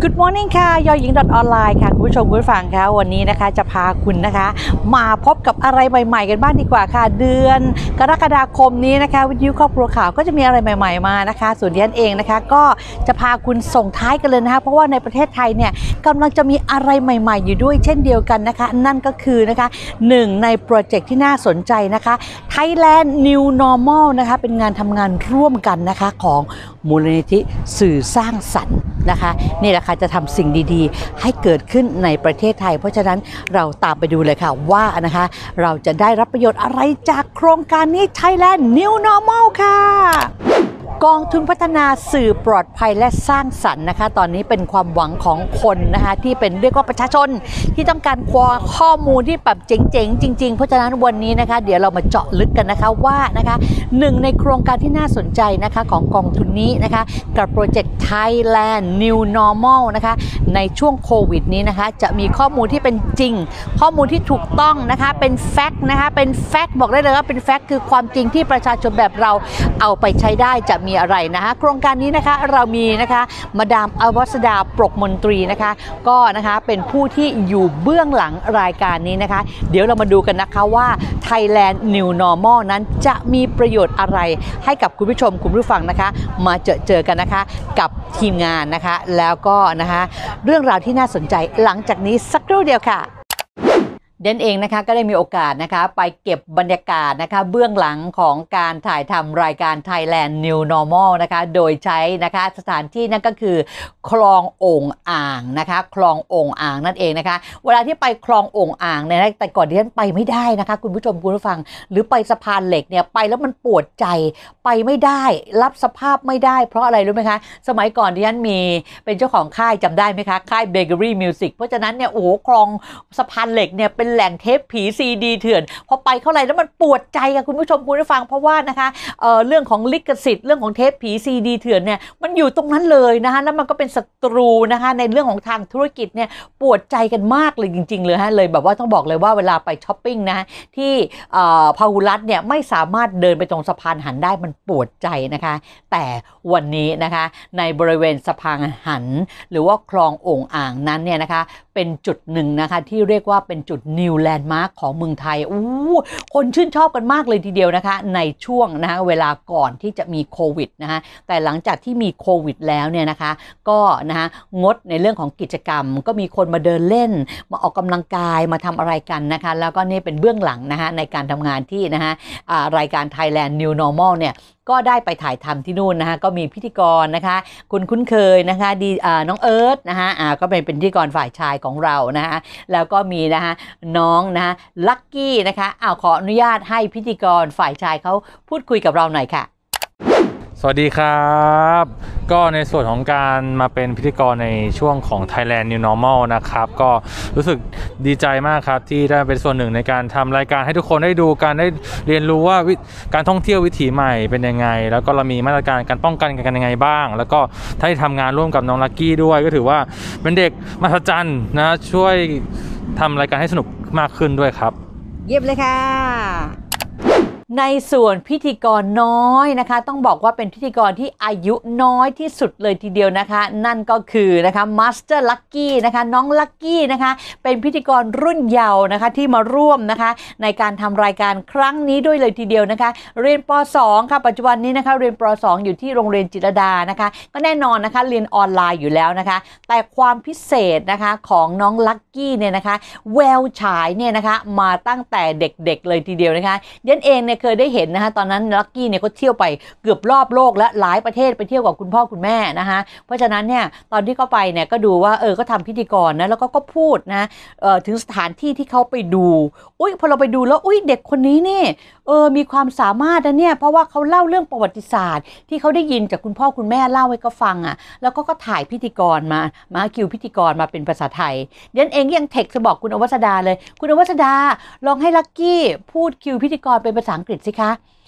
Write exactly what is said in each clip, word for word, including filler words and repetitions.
Good morning ค่ะยอหญิง ออนไลน์ ค่ะคุณผู้ชมคุณผู้ฟังคะวันนี้นะคะจะพาคุณนะคะมาพบกับอะไรใหม่ๆกันบ้างดีกว่าค่ะเดือนกรกฎาคมนี้นะคะวิทยุครอบครัวข่าวก็จะมีอะไรใหม่ๆมานะคะส่วนดิฉันเองนะคะก็จะพาคุณส่งท้ายกันเลยนะคะเพราะว่าในประเทศไทยเนี่ยกำลังจะมีอะไรใหม่ๆอยู่ด้วยเช่นเดียวกันนะคะนั่นก็คือนะคะหนึ่งในโปรเจกต์ที่น่าสนใจนะคะ Thailand New Normal นะคะเป็นงานทำงานร่วมกันนะคะของมูลนิธิสื่อสร้างสรรค์นะคะนี่แหละค่ะจะทำสิ่งดีๆให้เกิดขึ้นในประเทศไทยเพราะฉะนั้นเราตามไปดูเลยค่ะว่านะคะเราจะได้รับประโยชน์อะไรจากโครงการนี้ Thailand New Normal ค่ะกองทุนพัฒนาสื่อปลอดภัยและสร้างสรรค์นะคะตอนนี้เป็นความหวังของคนนะคะที่เป็นเรียกว่าประชาชนที่ต้องการข้อมูลที่แบบเจ๋งๆจริงๆเพราะฉะนั้นวันนี้นะคะเดี๋ยวเรามาเจาะลึกกันนะคะว่านะคะหนึ่งในโครงการที่น่าสนใจนะคะของกองทุนนี้นะคะกับโปรเจกต์ Thailand New Normal นะคะในช่วงโควิดนี้นะคะจะมีข้อมูลที่เป็นจริงข้อมูลที่ถูกต้องนะคะเป็นแฟกต์นะคะเป็นแฟกต์บอกได้เลยว่าเป็นแฟกต์คือความจริงที่ประชาชนแบบเราเอาไปใช้ได้จะมีอะไรนะคะโครงการนี้นะคะเรามีนะคะมาดามอวสดาปรกมนตรีนะคะก็นะคะเป็นผู้ที่อยู่เบื้องหลังรายการนี้นะคะเดี๋ยวเรามาดูกันนะคะว่า Thailand New Normal นั้นจะมีประโยชน์อะไรให้กับคุณผู้ชมคุณผู้ฟังนะคะมาเจอเจอกันนะคะกับทีมงานนะคะแล้วก็นะคะเรื่องราวที่น่าสนใจหลังจากนี้สักครู่เดียวค่ะเดนเองนะคะก็ได้มีโอกาสนะคะไปเก็บบรรยากาศนะคะเบื้องหลังของการถ่ายทำรายการ Thailand New Normal นะคะโดยใช้นะคะสถานที่นั่นก็คือคลองโอ่งอ่างนะคะคลองโอ่งอ่างนั่นเองนะคะเวลาที่ไปคลองโอ่งอ่างเนี่ยแต่ก่อนที่ฉันไปไม่ได้นะคะคุณผู้ชมคุณผู้ฟังหรือไปสะพานเหล็กเนี่ยไปแล้วมันปวดใจไปไม่ได้รับสภาพไม่ได้เพราะอะไรรู้ไหมคะสมัยก่อนที่ฉันมีเป็นเจ้าของค่ายจำได้ไหมคะค่าย Bakery Music เพราะฉะนั้นเนี่ยโอ้โหคลองสะพานเหล็กเนี่ยเป็นแหล่งเทปผีซีดีเถื่อนพอไปเข้าไรแล้วมันปวดใจค่ะคุณผู้ชมคุณผู้ฟังเพราะว่านะคะ เอ่อ เรื่องของลิขสิทธิ์เรื่องของเทปผีซีดีเถื่อนเนี่ยมันอยู่ตรงนั้นเลยนะคะแล้วมันก็เป็นศัตรูนะคะในเรื่องของทางธุรกิจเนี่ยปวดใจกันมากเลยจริงๆเลยฮะเลยแบบว่าต้องบอกเลยว่าเวลาไปช้อปปิ้งนะที่เอ่อพหุรัตน์เนี่ยไม่สามารถเดินไปตรงสะพานหันได้มันปวดใจนะคะแต่วันนี้นะคะในบริเวณสะพานหันหรือว่าคลองโอ่งอ่างนั้นเนี่ยนะคะเป็นจุดหนึ่งนะคะที่เรียกว่าเป็นจุด New Landmark ของเมืองไทยอู้คนชื่นชอบกันมากเลยทีเดียวนะคะในช่วงนะคะเวลาก่อนที่จะมีโควิดนะคะแต่หลังจากที่มีโควิดแล้วเนี่ยนะคะก็นะคะงดในเรื่องของกิจกรรมก็มีคนมาเดินเล่นมาออกกำลังกายมาทำอะไรกันนะคะแล้วก็นี่เป็นเบื้องหลังนะคะในการทำงานที่นะคะรายการ Thailand New Normal เนี่ยก็ได้ไปถ่ายทำที่นู่นนะคะก็มีพิธีกรนะคะคุณคุ้นเคยนะคะดีน้องเอิร์ธนะคะอ่าก็เป็นเป็นพิธีกรฝ่ายชายของเรานะคะแล้วก็มีนะคะน้องนะคะลัคกี้นะคะอ้าวขออนุญาตให้พิธีกรฝ่ายชายเขาพูดคุยกับเราหน่อยค่ะสวัสดีครับก็ในส่วนของการมาเป็นพิธีกรในช่วงของ Thailand New Normal นะครับก็รู้สึกดีใจมากครับที่ได้เป็นส่วนหนึ่งในการทำรายการให้ทุกคนได้ดูกันได้เรียนรู้ว่าการท่องเที่ยววิถีใหม่เป็นยังไงแล้วก็เรามีมาตรการการป้องกันกันยังไงบ้างแล้วก็ได้ทำงานร่วมกับน้องลัคกี้ด้วยก็ถือว่าเป็นเด็กมหัศจรรย์นะช่วยทำรายการให้สนุกมากขึ้นด้วยครับเยี่ยมเลยค่ะในส่วนพิธีกรน้อยนะคะต้องบอกว่าเป็นพิธีกรที่อายุน้อยที่สุดเลยทีเดียวนะคะนั่นก็คือนะคะมาสเตอร์ลัคกี้นะคะน้องลัคกี้นะคะเป็นพิธีกรรุ่นเยาว์นะคะที่มาร่วมนะคะในการทำรายการครั้งนี้ด้วยเลยทีเดียวนะคะเรียนป สอง ค่ะปัจจุบันนี้นะคะเรียนป สอง อยู่ที่โรงเรียนจิตรลดานะคะก็แน่นอนนะคะเรียนออนไลน์อยู่แล้วนะคะแต่ความพิเศษนะคะของน้องลัคกี้เนี่ยนะคะแววฉายเนี่ยนะคะมาตั้งแต่เด็กๆเลยทีเดียวนะคะเดนเองเนี่ยเคยได้เห็นนะคะตอนนั้นลัคกี้เนี่ยก็เที่ยวไปเกือบรอบโลกและหลายประเทศไปเที่ยวกับคุณพ่อคุณแม่นะคะเพราะฉะนั้นเนี่ยตอนที่เขาไปเนี่ยก็ดูว่าเออก็ทำพิธีกรนะแล้วก็ก็พูดนะเอ่อถึงสถานที่ที่เขาไปดูอุ้ยพอเราไปดูแล้วอุ้ยเด็กคนนี้นี่เออมีความสามารถนะเนี่ยเพราะว่าเขาเล่าเรื่องประวัติศาสตร์ที่เขาได้ยินจากคุณพ่อคุณแม่เล่าให้เขาฟังอ่ะแล้วก็ก็ถ่ายพิธีกรมามาคิวพิธีกรมาเป็นภาษาไทยเดนเองยังเทคจะบอกคุณอวสดาเลยคุณอวสดาลองให้ลัคกี้พูดคิวพิธีกรเป็นภาษาอังกฤษสิคะ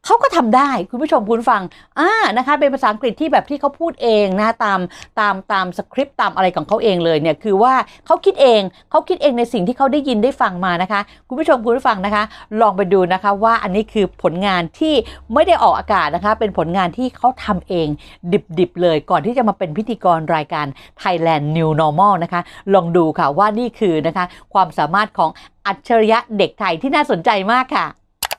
เขาก็ทำได้คุณผู้ชมคุณฟังอ่านะคะเป็นภาษาอังกฤษที่แบบที่เขาพูดเองนะตามตามตามสคริปต์ตามอะไรของเขาเองเลยเนี่ยคือว่าเขาคิดเองเขาคิดเองในสิ่งที่เขาได้ยินได้ฟังมานะคะคุณผู้ชมคุณผู้ฟังนะคะลองไปดูนะคะว่าอันนี้คือผลงานที่ไม่ได้ออกอากาศนะคะเป็นผลงานที่เขาทำเองดิบๆเลยก่อนที่จะมาเป็นพิธีกรรายการ Thailand New Normal นะคะลองดูค่ะว่านี่คือนะคะความสามารถของอัจฉริยะเด็กไทยที่น่าสนใจมากค่ะ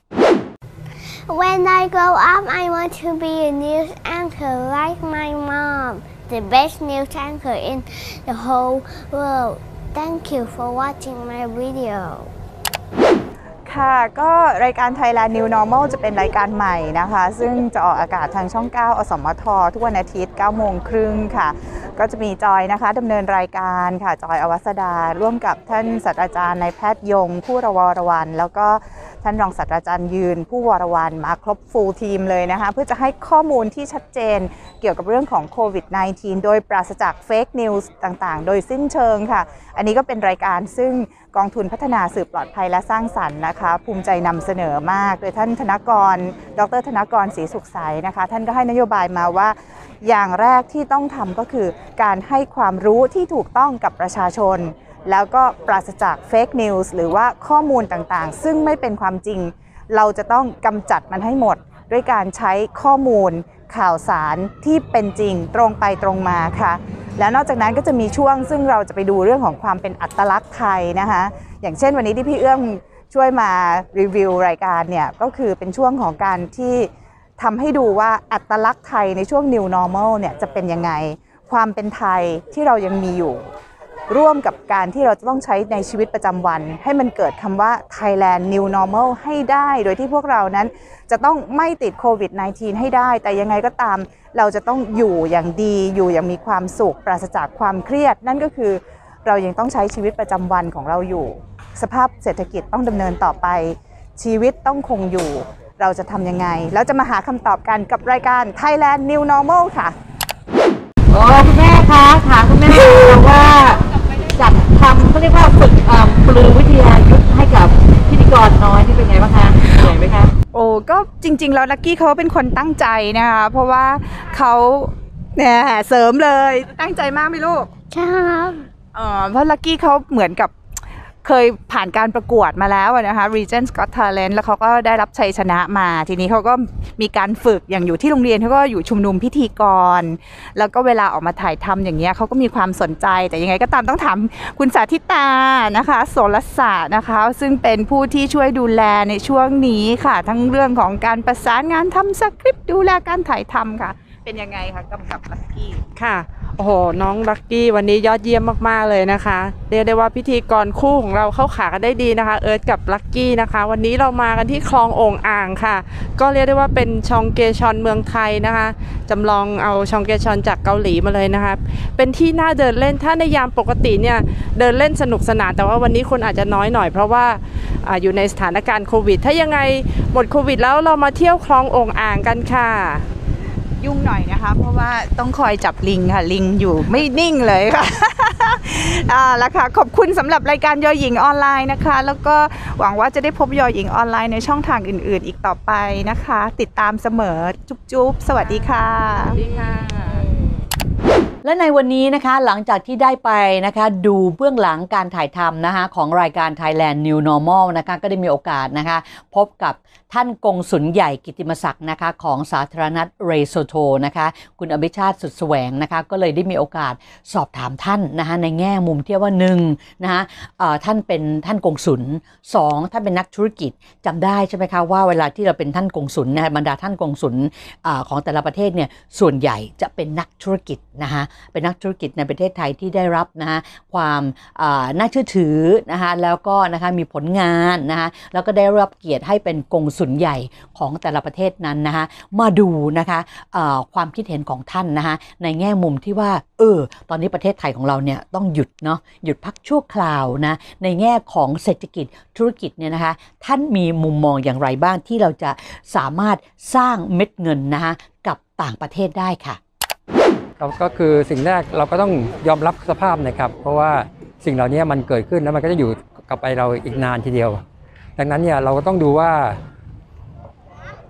When I grow up, I want to be a news anchor like my mom, the best news anchor in the whole world. Thank you for watching my video. ค่ะก็รายการ Thailand New Normal จะเป็นรายการใหม่นะคะซึ่งจะออกอากาศทางช่องเก้าอสมททุกวันอาทิตย์เก้าโมงครึ่งค่ะก็จะมีจอยนะคะดำเนินรายการค่ะจอยอวัสดาร่วมกับท่านศาสตราจารย์นายแพทย์ยงผู้ระวรวรรณแล้วก็ท่านรองศาสตราจารย์ยืนผู้วรวรรณมาครบฟูลทีมเลยนะคะเพื่อจะให้ข้อมูลที่ชัดเจนเกี่ยวกับเรื่องของโควิด สิบเก้า โดยปราศจากเฟกนิวส์ต่างๆโดยสิ้นเชิงค่ะอันนี้ก็เป็นรายการซึ่งกองทุนพัฒนาสื่อปลอดภัยและสร้างสรรค์นะคะภูมิใจนำเสนอมากโดยท่านธนกรดรธนกรศรีสุขใสนะคะท่านก็ให้นโยบายมาว่าอย่างแรกที่ต้องทำก็คือการให้ความรู้ที่ถูกต้องกับประชาชนแล้วก็ปราศจากเฟกนิวส์หรือว่าข้อมูลต่างๆซึ่งไม่เป็นความจริงเราจะต้องกำจัดมันให้หมดด้วยการใช้ข้อมูลข่าวสารที่เป็นจริงตรงไปตรงมาค่ะแล้วนอกจากนั้นก็จะมีช่วงซึ่งเราจะไปดูเรื่องของความเป็นอัตลักษณ์ไทยนะคะอย่างเช่นวันนี้ที่พี่เอื้อมช่วยมารีวิวรายการเนี่ยก็คือเป็นช่วงของการที่ทำให้ดูว่าอัตลักษณ์ไทยในช่วง New Normal เนี่ยจะเป็นยังไงความเป็นไทยที่เรายังมีอยู่ร่วมกับการที่เราจะต้องใช้ในชีวิตประจำวันให้มันเกิดคำว่า Thailand New Normal ให้ได้โดยที่พวกเรานั้นจะต้องไม่ติดโควิด สิบเก้า ให้ได้แต่ยังไงก็ตามเราจะต้องอยู่อย่างดีอยู่อย่างมีความสุขปราศจากความเครียดนั่นก็คือเรายังต้องใช้ชีวิตประจำวันของเราอยู่สภาพเศรษฐกิจต้องดำเนินต่อไปชีวิตต้องคงอยู่เราจะทำยังไงแล้วจะมาหาคำตอบกันกับรายการ Thailand New Normal ค่ะโอ้คุณแม่คะถามคุณแม่ว่าจัดทำเขาเรียกว่าฝึกปลือวิทยายุทธให้กับพิธีกรน้อยที่เป็นไงบ้างคะเหนื่อยไหมคะโอ้ก็จริงๆแล้วลักกี้เขาเป็นคนตั้งใจนะคะเพราะว่าเขาเนี่ยเสริมเลยตั้งใจมากไหมลูกใช่ครับเออเพราะลักกี้เขาเหมือนกับเคยผ่านการประกวดมาแล้วนะคะ Regents Got Talent แล้วเขาก็ได้รับชัยชนะมาทีนี้เขาก็มีการฝึกอย่างอยู่ที่โรงเรียนเขาก็อยู่ชุมนุมพิธีกรแล้วก็เวลาออกมาถ่ายทำอย่างเงี้ยเขาก็มีความสนใจแต่ยังไงก็ตามต้องถามคุณสาธิตานะคะโสรศาสตร์นะคะซึ่งเป็นผู้ที่ช่วยดูแลในช่วงนี้ค่ะทั้งเรื่องของการประสานงานทำสคริปต์ดูแลการถ่ายทำค่ะเป็นยังไงคะกำกับลักกี้ค่ะโอ้โหน้องลักกี้วันนี้ยอดเยี่ยมมากๆเลยนะคะเรียกได้ว่าพิธีกรคู่ของเราเข้าขากันได้ดีนะคะเอิร์ธกับลักกี้นะคะวันนี้เรามากันที่คลองโอ่งอ่างค่ะก็เรียกได้ว่าเป็นชองเกชอนเมืองไทยนะคะจำลองเอาชองเกชอนจากเกาหลีมาเลยนะคะเป็นที่น่าเดินเล่นถ้าในยามปกติเนี่ยเดินเล่นสนุกสนานแต่ว่าวันนี้คนอาจจะน้อยหน่อยเพราะว่า อ, อยู่ในสถานการณ์โควิดถ้ายังไงหมดโควิดแล้วเรามาเที่ยวคลองโอ่งอ่างกันค่ะยุ่งหน่อยนะคะเพราะว่าต้องคอยจับลิงค่ะลิงอยู่ไม่นิ่งเลยค่ะ อ่าแล้วค่ะขอบคุณสำหรับรายการยอหญิงออนไลน์นะคะแล้วก็หวังว่าจะได้พบยอหญิงออนไลน์ในช่องทางอื่นๆอีกต่อไปนะคะติดตามเสมอจุ๊บๆสวัสดีค่ะสวัสดีค่ะและในวันนี้นะคะหลังจากที่ได้ไปนะคะดูเบื้องหลังการถ่ายทำนะคะของรายการ Thailand New Normal นะคะก็ได้มีโอกาสนะคะพบกับท่านกงสุลใหญ่กิตติมศักดิ์นะคะของสาธารณรัฐเรโซโทนะคะคุณอภิชาติสุดแสวงนะคะก็เลยได้มีโอกาสสอบถามท่านนะคะในแง่มุมที่ว่าหนึ่งนะคะท่านเป็นท่านกงสุลสองท่านเป็นนักธุรกิจจำได้ใช่ไหมคะว่าเวลาที่เราเป็นท่านกงสุลนะบรรดาท่านกงสุลของแต่ละประเทศเนี่ยส่วนใหญ่จะเป็นนักธุรกิจนะคะเป็นนักธุรกิจในประเทศไทยที่ได้รับนะคะความน่าเชื่อถือนะคะแล้วก็นะคะมีผลงานนะคะแล้วก็ได้รับเกียรติให้เป็นกงสุลใหญ่ของแต่ละประเทศนั้นนะคะมาดูนะคะความคิดเห็นของท่านนะคะในแง่มุมที่ว่าเออตอนนี้ประเทศไทยของเราเนี่ยต้องหยุดเนาะหยุดพักชั่วคราวนะในแง่ของเศรษฐกิจธุรกิจเนี่ยนะคะท่านมีมุมมองอย่างไรบ้างที่เราจะสามารถสร้างเม็ดเงินนะคะกับต่างประเทศได้ค่ะก็คือสิ่งแรกเราก็ต้องยอมรับสภาพนะครับเพราะว่าสิ่งเหล่านี้มันเกิดขึ้นแล้วมันก็จะอยู่กับไปเราอีกนานทีเดียวดังนั้นเนี่ยเราก็ต้องดูว่า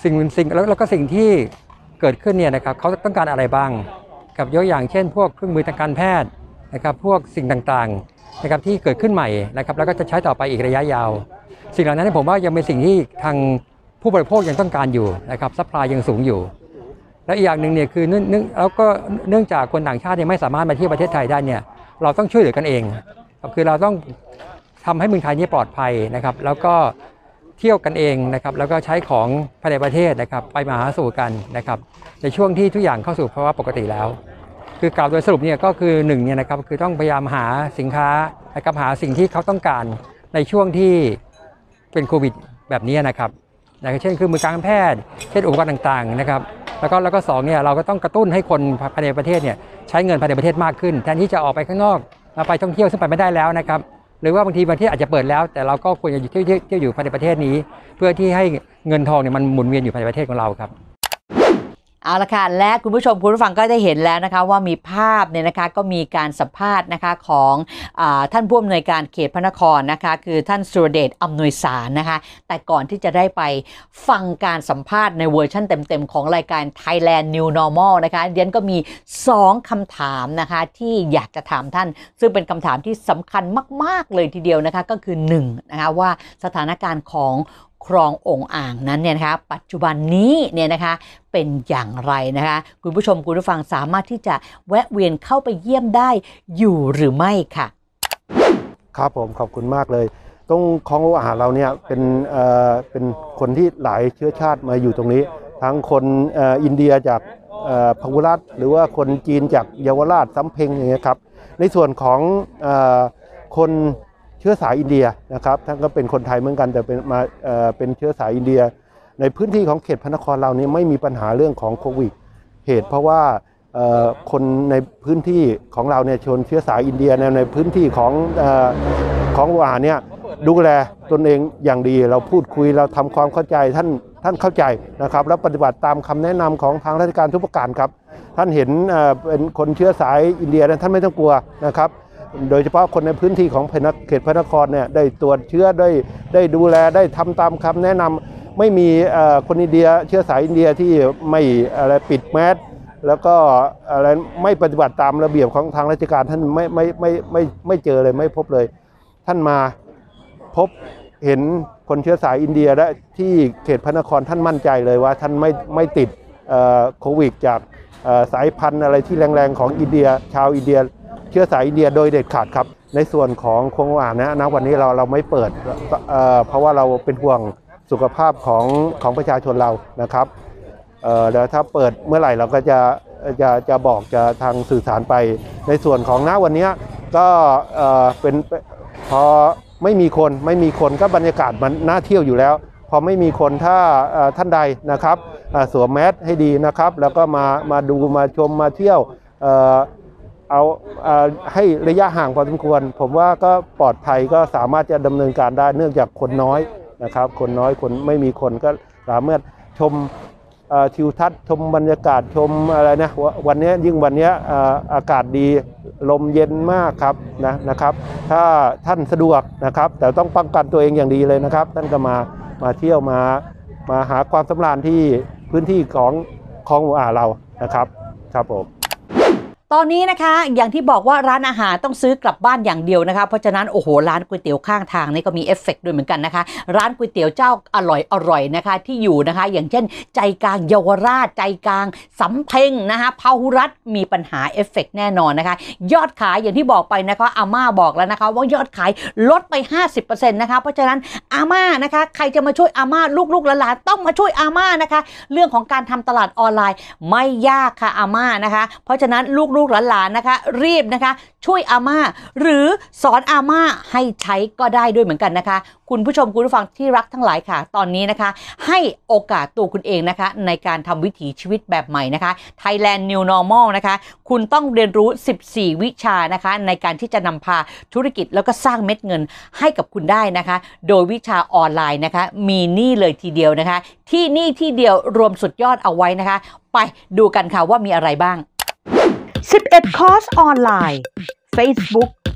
สิ่งสิ่งแล้วก็สิ่งที่เกิดขึ้นเนี่ยนะครับเขาต้องการอะไรบ้างกับยกอย่างเช่นพวกเครื่องมือทางการแพทย์นะครับพวกสิ่งต่างๆนะครับที่เกิดขึ้นใหม่นะครับแล้วก็จะใช้ต่อไปอีกระยะยาวสิ่งเหล่านั้นผมว่ายังเป็นสิ่งที่ทางผู้บริโภคยังต้องการอยู่นะครับซัพพลายยังสูงอยู่และอีกอย่างหนึ่งเนี่ยคือเนื่องแล้วก็เนื่องจากคนต่างชาติเนี่ยไม่สามารถมาเที่ยวประเทศไทยได้เนี่ยเราต้องช่วยเหลือกันเองคือเราต้องทำให้เมืองไทยนี่ปลอดภัยนะครับแล้วก็เที่ยวกันเองนะครับแล้วก็ใช้ของภายในประเทศนะครับไปมาหาสู่กันนะครับในช่วงที่ทุกอย่างเข้าสู่ภาวะปกติแล้วคือกล่าวโดยสรุปเนี่ยก็คือหนึ่งเนี่ยนะครับคือต้องพยายามหาสินค้านะครับหาสิ่งที่เขาต้องการในช่วงที่เป็นโควิดแบบนี้นะครับอย่างเช่นคือมือการแพทย์เช่นอุปกรณ์ต่างๆนะครับแล้วก็แล้วก็สองเนี่ยเราก็ต้องกระตุ้นให้คนภายในประเทศเนี่ยใช้เงินภายในประเทศมากขึ้นแทนที่จะออกไปข้างนอกไปท่องเที่ยวซึ่งไปไม่ได้แล้วนะครับหรือว่าบางทีประเทศอาจจะเปิดแล้วแต่เราก็ควรจะเที่ยวเที่ยวอยู่ภายในประเทศนี้เพื่อที่ให้เงินทองเนี่ยมันหมุนเวียนอยู่ภายในประเทศของเราครับเอาละค่ะและคุณผู้ชมคุณผู้ฟังก็ได้เห็นแล้วนะคะว่ามีภาพเนี่ยนะคะก็มีการสัมภาษณ์นะคะของอ่าท่านผู้อำนวยการเขตพระนครนะคะคือท่านสุรเดชอำนวยสารนะคะแต่ก่อนที่จะได้ไปฟังการสัมภาษณ์ในเวอร์ชั่นเต็มๆของรายการ Thailand New Normal นะคะเดียนก็มีสองคำถามนะคะที่อยากจะถามท่านซึ่งเป็นคำถามที่สำคัญมากๆเลยทีเดียวนะคะก็คือหนึ่งนะคะว่าสถานการณ์ของคลององอ่างนั้นเนี่ยนะคะปัจจุบันนี้เนี่ยนะคะเป็นอย่างไรนะคะคุณผู้ชมคุณผู้ฟังสามารถที่จะแวะเวียนเข้าไปเยี่ยมได้อยู่หรือไม่ค่ะครับผมขอบคุณมากเลยตรงคลององอ่างเราเนี่ยเป็นเอ่อเป็นคนที่หลายเชื้อชาติมาอยู่ตรงนี้ทั้งคนเอ่ออินเดียจากเอ่อพหุรัฐหรือว่าคนจีนจากเยาวราชสำเพ็งอย่างเงี้ยครับในส่วนของเอ่อคนเชื้อสายอินเดียนะครับท่านก็เป็นคนไทยเหมือนกันแต่เป็นมาเอ่อเป็นเชื้อสายอินเดียในพื้นที่ของเขตพระนครเรานี่ไม่มีปัญหาเรื่องของโควิดเหตุเพราะว่าเอ่อคนในพื้นที่ของเราเนี่ยชนเชื้อสายอินเดียในในพื้นที่ของเอ่อของวาเนี่ยดูแลตนเองอย่างดีเราพูดคุยเราทำความเข้าใจท่านท่านเข้าใจนะครับและปฏิบัติตามคำแนะนำของทางราชการทุกประการครับท่านเห็นเอ่อเป็นคนเชื้อสายอินเดียท่านไม่ต้องกลัวนะครับโดยเฉพาะคนในพื้นที่ของเขตพระนครเนี่ยได้ตรวจเชื้อได้ได้ดูแลได้ทำตามคำแนะนำไม่มีคนอินเดียเชื้อสายอินเดียที่ไม่อะไรปิดแมสแล้วก็อะไรไม่ปฏิบัติตามระเบียบของทางราชการท่านไม่ไม่ไม่ไม่ไม่เจอเลยไม่พบเลยท่านมาพบเห็นคนเชื้อสายอินเดียและที่เขตพระนครท่านมั่นใจเลยว่าท่านไม่ไม่ติดโควิดจากสายพันธุ์อะไรที่แรงๆของอินเดียชาวอินเดียเชื้อสายอินเดียโดยเด็ดขาดครับในส่วนของคลององอ่างนะณวันนี้เราเราไม่เปิดเอ่อเพราะว่าเราเป็นห่วงสุขภาพของของประชาชนเรานะครับเอ่อแล้วถ้าเปิดเมื่อไหร่เราก็จะจะจะบอกจะทางสื่อสารไปในส่วนของณวันนี้ก็เอ่อเป็นพอไม่มีคนไม่มีคนก็บรรยากาศมันน่าเที่ยวอยู่แล้วพอไม่มีคนถ้าท่านใดนะครับสวมแมสให้ดีนะครับแล้วก็มามาดูมาชมมาเที่ยวเอ่อเอาให้ระยะห่างพอสมควรผมว่าก็ปลอดภัยก็สามารถจะดำเนินการได้เนื่องจากคนน้อยนะครับคนน้อยคนไม่มีคนก็สามารถชมทิวทัศน์ชมบรรยากาศชมอะไรนะวันนี้ยิ่งวันนี้อากาศดีลมเย็นมากครับนะนะครับถ้าท่านสะดวกนะครับแต่ต้องป้องกันตัวเองอย่างดีเลยนะครับท่านก็มามาเที่ยวมามาหาความสำราญที่พื้นที่ของคลององอ่างเรานะครับครับผมตอนนี้นะคะอย่างที่บอกว่าร้านอาหารต้องซื้อกลับบ้านอย่างเดียวนะคะเพราะฉะนั้นโอ้โหร้านก๋วยเตี๋ยวข้างทางนี่ก็มีเอฟเฟกต์ด้วยเหมือนกันนะคะร้านก๋วยเตี๋ยวเจ้าอร่อยอร่อยนะคะที่อยู่นะคะอย่างเช่นใจกลางเยาวราชใจกลางสำเพ็งนะคะพหุรัฐมีปัญหาเอฟเฟกต์แน่นอนนะคะยอดขายอย่างที่บอกไปนะคะอาม่าบอกแล้วนะคะว่ายอดขายลดไป ห้าสิบเปอร์เซ็นต์ นะคะเพราะฉะนั้นอาม่านะคะใครจะมาช่วยอาม่าลูกๆหลานๆต้องมาช่วยอาม่านะคะเรื่องของการทำตลาดออนไลน์ไม่ยากค่ะอาม่านะคะเพราะฉะนั้นลูกลูกหลานๆนะคะรีบนะคะช่วยอาม่าหรือสอนอาม่าให้ใช้ก็ได้ด้วยเหมือนกันนะคะคุณผู้ชมคุณผู้ฟังที่รักทั้งหลายค่ะตอนนี้นะคะให้โอกาสตัวคุณเองนะคะในการทำวิถีชีวิตแบบใหม่นะคะ Thailand New Normal นะคะคุณต้องเรียนรู้สิบสี่วิชานะคะในการที่จะนำพาธุรกิจแล้วก็สร้างเม็ดเงินให้กับคุณได้นะคะโดยวิชาออนไลน์นะคะมีนี่เลยทีเดียวนะคะที่นี่ที่เดียวรวมสุดยอดเอาไว้นะคะไปดูกันค่ะว่ามีอะไรบ้างสิบเอ็ดคอร์สออนไลน์ Facebook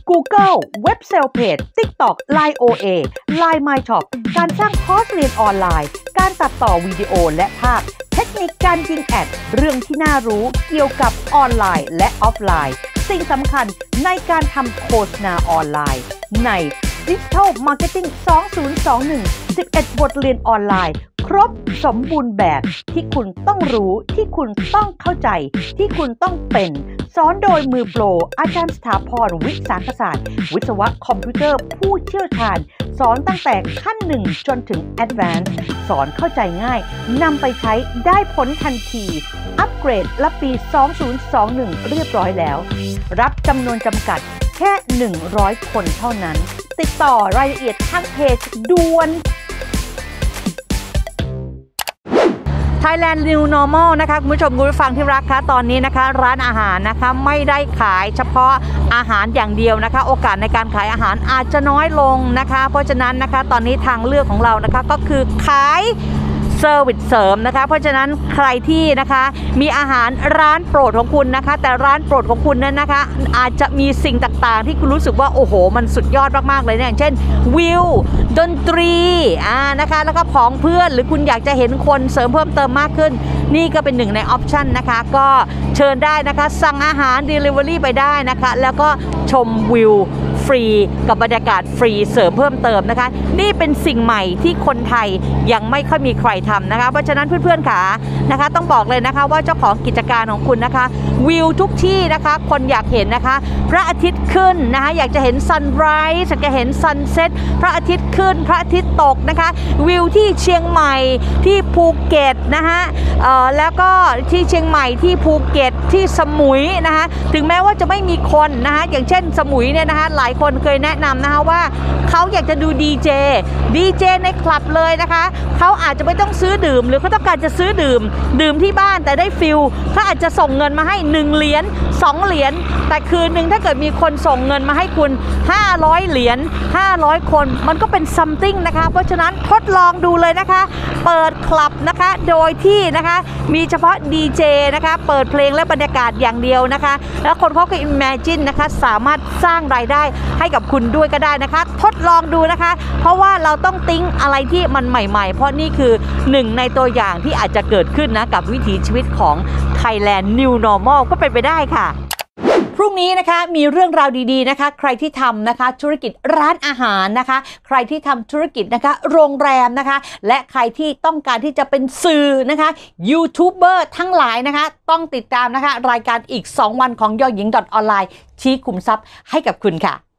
Google Web Sales Page TikTok ไลน์ โอ เอ ไลน์ My Shop การสร้างคอร์สเรียนออนไลน์การตัดต่อวิดีโอและภาพเทคนิคการยิงแอดเรื่องที่น่ารู้เกี่ยวกับออนไลน์และออฟไลน์สิ่งสำคัญในการทำโฆษณาออนไลน์ใน Digital Marketing สองพันยี่สิบเอ็ด สิบเอ็ด บทเรียนออนไลน์ครบสมบูรณ์แบบที่คุณต้องรู้ที่คุณต้องเข้าใจที่คุณต้องเป็นสอนโดยมือโปรอาจารย์สถาพรวิสารศาสตร์วิศวะคอมพิวเตอร์ผู้เชี่ยวชาญสอนตั้งแต่ขั้นหนึ่งจนถึง Advanced สอนเข้าใจง่ายนำไปใช้ได้ผลทันทีอัปเกรดรับปี สองพันยี่สิบเอ็ด เรียบร้อยแล้วรับจำนวนจำกัดแค่หนึ่งร้อยคนเท่านั้นติดต่อรายละเอียดทางเพจด่วน Thailand New Normal นะคะคุณผู้ชมคุณผู้ฟังที่รักคะตอนนี้นะคะร้านอาหารนะคะไม่ได้ขายเฉพาะอาหารอย่างเดียวนะคะโอกาสในการขายอาหารอาจจะน้อยลงนะคะเพราะฉะนั้นนะคะตอนนี้ทางเลือกของเรานะคะก็คือขายเซอร์วิสเสริมนะคะเพราะฉะนั้นใครที่นะคะมีอาหารร้านโปรดของคุณนะคะแต่ร้านโปรดของคุณนั้นนะคะอาจจะมีสิ่งต่างๆที่คุณรู้สึกว่าโอ้โหมันสุดยอดมากๆเลยเนี่ยอย่างเช่นวิวดนตรีอ่านะคะแล้วก็ผองเพื่อนหรือคุณอยากจะเห็นคนเสริมเพิ่มเติมมากขึ้นนี่ก็เป็นหนึ่งในออปชันนะคะก็เชิญได้นะคะสั่งอาหาร Delivery ไปได้นะคะแล้วก็ชมวิวฟรีกับบรรยากาศฟรีเสริมเพิ่มเติมนะคะนี่เป็นสิ่งใหม่ที่คนไทยยังไม่ค่อยมีใครทำนะคะเพราะฉะนั้นเพื่อนๆค่ะนะคะต้องบอกเลยนะคะว่าเจ้าของกิจการของคุณนะคะวิวทุกที่นะคะคนอยากเห็นนะคะพระอาทิตย์ขึ้นนะคะอยากจะเห็นซันไรส์อยากจะเห็นซันเซ็ตพระอาทิตย์ขึ้นพระอาทิตย์ตกนะคะวิวที่เชียงใหม่ที่ภูเก็ตนะคะเอ่อแล้วก็ที่เชียงใหม่ที่ภูเก็ตที่สมุยนะคะถึงแม้ว่าจะไม่มีคนนะคะอย่างเช่นสมุยเนี่ยนะคะหลายคนเคยแนะนำนะคะว่าเขาอยากจะดูดีเจดีเจในคลับเลยนะคะเขาอาจจะไม่ต้องซื้อดื่มหรือเขาต้องการจะซื้อดื่มดื่มที่บ้านแต่ได้ฟิลเขาอาจจะส่งเงินมาให้หนึ่งเหรียญสองเหรียญแต่คืนหนึ่งถ้าเกิดมีคนส่งเงินมาให้คุณห้าร้อยเหรียญห้าร้อยคนมันก็เป็น something นะคะเพราะฉะนั้นทดลองดูเลยนะคะเปิดคลับนะคะโดยที่นะคะมีเฉพาะดีเจนะคะเปิดเพลงและบรรยากาศอย่างเดียวนะคะแล้วคนเขาก็ imagine นะคะสามารถสร้างรายได้ให้กับคุณด้วยก็ได้นะคะทดลองดูนะคะเพราะว่าเราต้องติ้งอะไรที่มันใหม่ๆเพราะนี่คือหนึ่งในตัวอย่างที่อาจจะเกิดขึ้นนะกับวิถีชีวิตของ Thailand New Normal ก็เป็นไปได้ค่ะพรุ่งนี้นะคะมีเรื่องราวดีๆนะคะใครที่ทำนะคะธุรกิจร้านอาหารนะคะใครที่ทำธุรกิจนะคะโรงแรมนะคะและใครที่ต้องการที่จะเป็นสื่อนะคะยูทูบเบอร์ทั้งหลายนะคะต้องติดตามนะคะรายการอีกสองวันของยอหญิง .online ชี้ขุมทรัพย์ให้กับคุณค่ะ